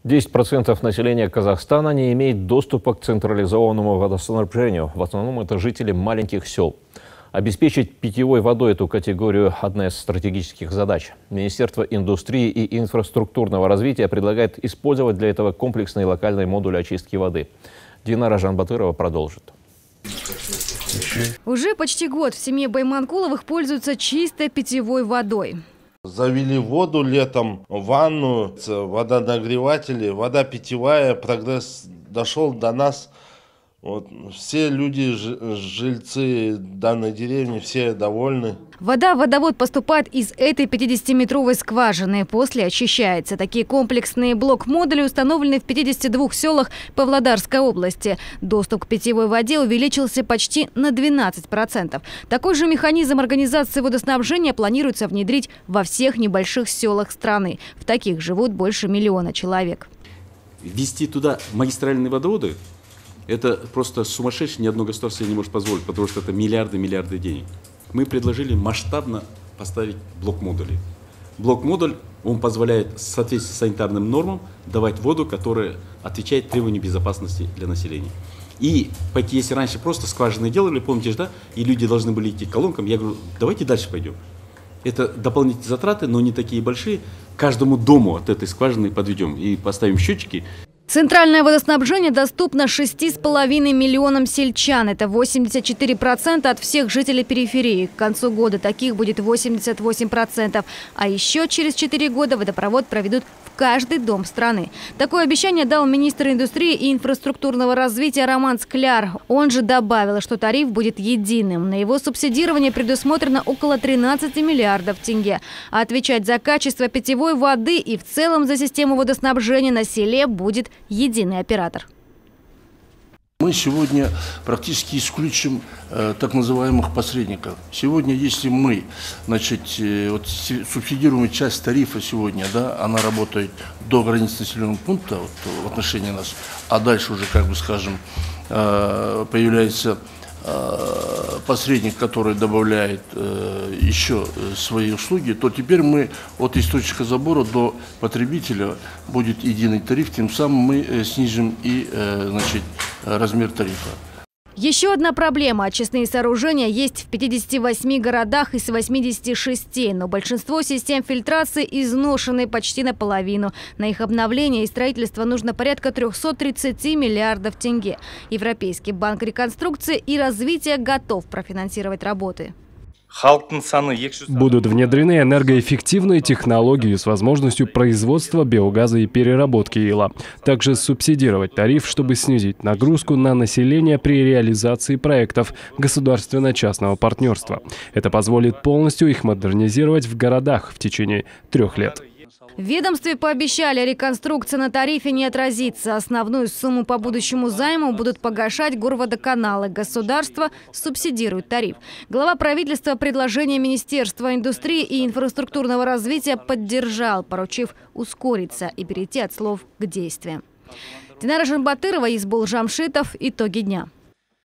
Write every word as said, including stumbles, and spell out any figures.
десять процентов населения Казахстана не имеет доступа к централизованному водоснабжению. В основном это жители маленьких сел. Обеспечить питьевой водой эту категорию – одна из стратегических задач. Министерство индустрии и инфраструктурного развития предлагает использовать для этого комплексные локальные модули очистки воды. Динара Жанбатырова продолжит. Уже почти год в семье Байманкуловых пользуются чистой питьевой водой. Завели воду летом, ванну, водонагреватели, вода питьевая, прогресс дошел до нас. Вот, все люди, жильцы данной деревни, все довольны. Вода в водовод поступает из этой пятидесятиметровой скважины. После очищается. Такие комплексные блок-модули установлены в пятидесяти двух селах Павлодарской области. Доступ к питьевой воде увеличился почти на двенадцать процентов. Такой же механизм организации водоснабжения планируется внедрить во всех небольших селах страны. В таких живут больше миллиона человек. Ввести туда магистральные водоводы – это просто сумасшедший, ни одно государство себе не может позволить, потому что это миллиарды-миллиарды денег. Мы предложили масштабно поставить блок-модули. Блок-модуль, он позволяет в соответствии с санитарным нормам давать воду, которая отвечает требованиям безопасности для населения. И пойти, если раньше просто скважины делали, помните же, да, и люди должны были идти к колонкам, я говорю, давайте дальше пойдем. Это дополнительные затраты, но не такие большие. Каждому дому от этой скважины подведем и поставим счетчики. Центральное водоснабжение доступно шести с половиной миллионам сельчан. Это восемьдесят четыре процента от всех жителей периферии. К концу года таких будет восемьдесят восемь процентов. А еще через четыре года водопровод проведут в каждый дом страны. Такое обещание дал министр индустрии и инфраструктурного развития Роман Скляр. Он же добавил, что тариф будет единым. На его субсидирование предусмотрено около тринадцати миллиардов тенге. А отвечать за качество питьевой воды и в целом за систему водоснабжения на селе будет единый оператор. Мы сегодня практически исключим э, так называемых посредников. Сегодня, если мы, значит, э, вот, субсидируем часть тарифа сегодня, да, она работает до границ населенного пункта вот, в отношении нас, а дальше уже, как бы скажем, э, появляется э, посредник, который добавляет э, еще свои услуги, то теперь мы от источника забора до потребителя будет единый тариф, тем самым мы э, снизим и э, значит, размер тарифа. Еще одна проблема. Очистные сооружения есть в пятидесяти восьми городах из восьмидесяти шести, но большинство систем фильтрации изношены почти наполовину. На их обновление и строительство нужно порядка трёхсот тридцати миллиардов тенге. Европейский банк реконструкции и развития готов профинансировать работы. Будут внедрены энергоэффективные технологии с возможностью производства биогаза и переработки ила. Также субсидировать тариф, чтобы снизить нагрузку на население при реализации проектов государственно-частного партнерства. Это позволит полностью их модернизировать в городах в течение трех лет. В ведомстве пообещали, реконструкция на тарифе не отразится. Основную сумму по будущему займу будут погашать горводоканалы. Государство субсидирует тариф. Глава правительства предложение Министерства индустрии и инфраструктурного развития поддержал, поручив ускориться и перейти от слов к действиям. Динара Жанбатырова, Избул Жамшитов. Итоги дня.